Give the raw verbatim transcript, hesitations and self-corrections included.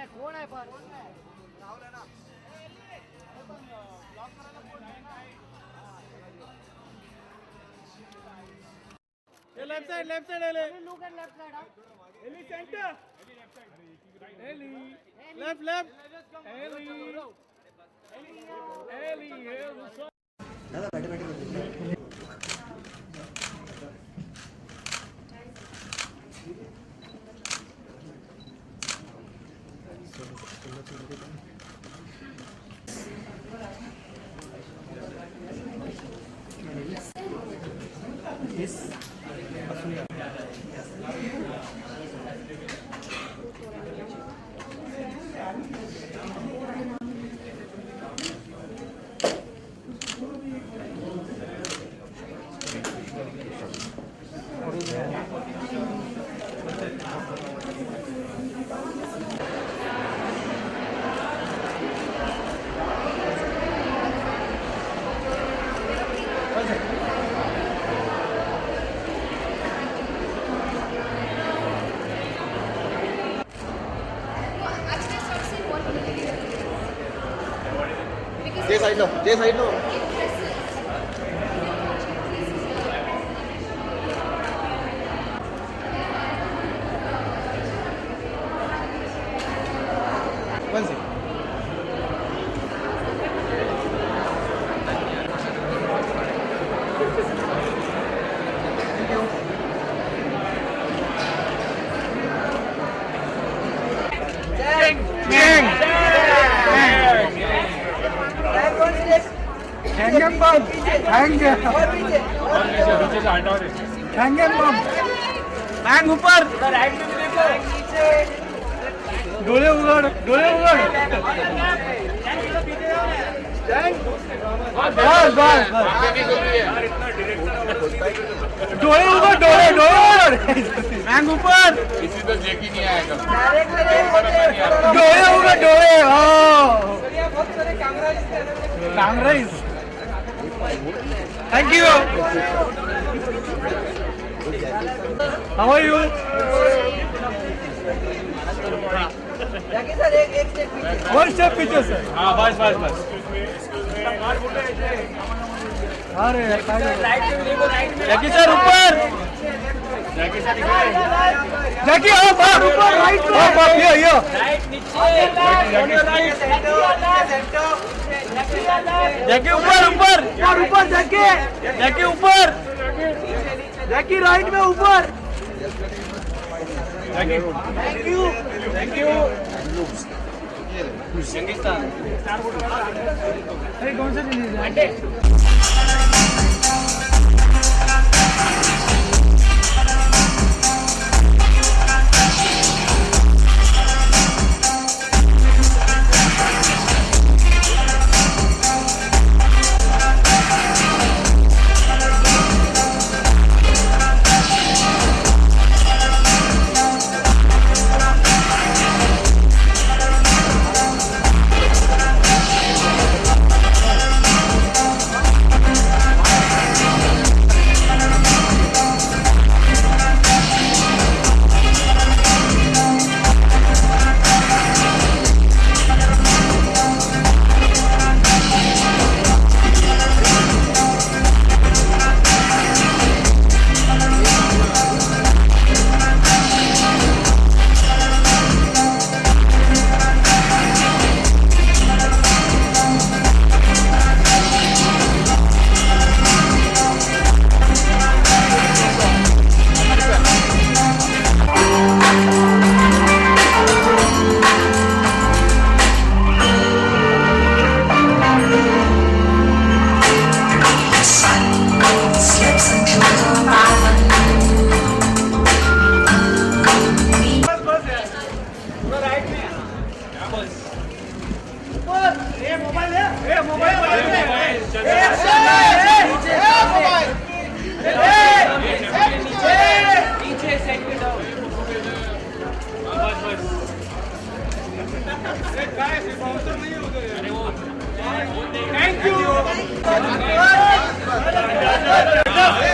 आहे कोण आहे पण लेफ्ट साइड लेफ्ट साइड एली लुक एट लेफ्ट साइड एली सेंटर एली लेफ्ट लेफ्ट एली एली दादा बैठे बैठे Yes. Jay side lo, Jay side lo. One second. हैंगम बम हैंग हैंगम बम हैंग ऊपर डोले उगड़ डोले उगड़ बस बस डोले उगड़ डोले डोले हैंग ऊपर किसी तो जेकी नहीं आएगा डोले उगड़ डोले Congress Thank you. How are you? Jackie sir एक एक स्टेप पीछे One step पीछे sir. हाँ बस बस बस अरे जैकी सर ऊपर जैकी सर जैकी आओ बाहर ऊपर राइट में आओ बाहर ये ये राइट नीचे राइट सेंटर जैकी ऊपर ऊपर ऊपर ऊपर जैकी जैकी ऊपर जैकी राइट में ऊपर Jackie thank you thank you अरे कौन सा रिलीज है Thank you.